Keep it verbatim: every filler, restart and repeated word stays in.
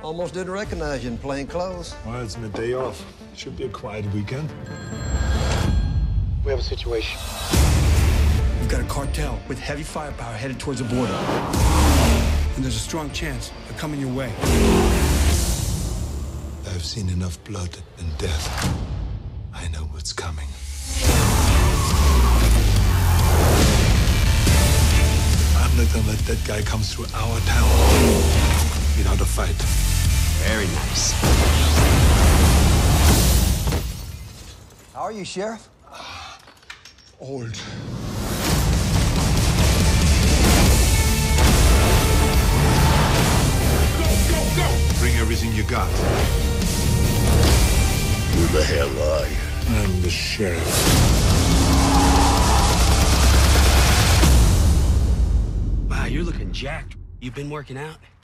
Almost didn't recognize you in plain clothes. Well, it's my day off. Should be a quiet weekend. We have a situation. We've got a cartel with heavy firepower headed towards the border. And there's a strong chance they're coming your way. I've seen enough blood and death. I know what's coming. I'm not gonna let that guy come through our town without a fight. Very nice. How are you, Sheriff? Old. Bring everything you got. Who the hell are you? I'm the sheriff. Wow, you're looking jacked. You've been working out?